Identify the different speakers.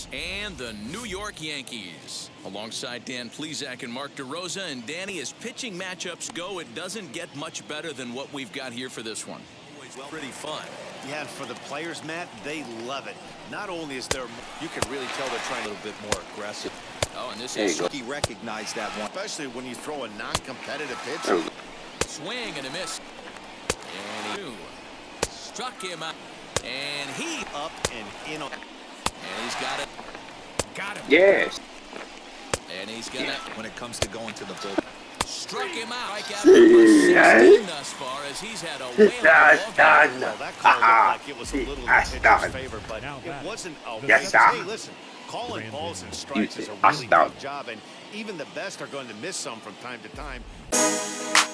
Speaker 1: and the New York Yankees. Alongside Dan Plesac and Mark DeRosa, and Danny, as pitching matchups go, it doesn't get much better than what we've got here for this one. Pretty fun.
Speaker 2: Yeah, and for the players, Matt, they love it. Not only is there, you can really tell they're trying a little bit more aggressive.
Speaker 1: Oh, and this is
Speaker 2: he recognized that one, especially when you throw a non-competitive pitch.
Speaker 1: Swing and a miss. And he struck him out. And he
Speaker 2: up and in.
Speaker 1: And he's got it. Got him.
Speaker 3: Yes.
Speaker 1: And he's got it.
Speaker 2: When it comes to going to the bull.
Speaker 1: Struck him out. Right out number 16 thus far, as he's had a whale of a ball.
Speaker 2: Well, that call looked like it was a little in the pitcher's favor, but it wasn't a waste. Hey, listen, calling balls and strikes is a really tough job, and even the best are going to miss some from time to time.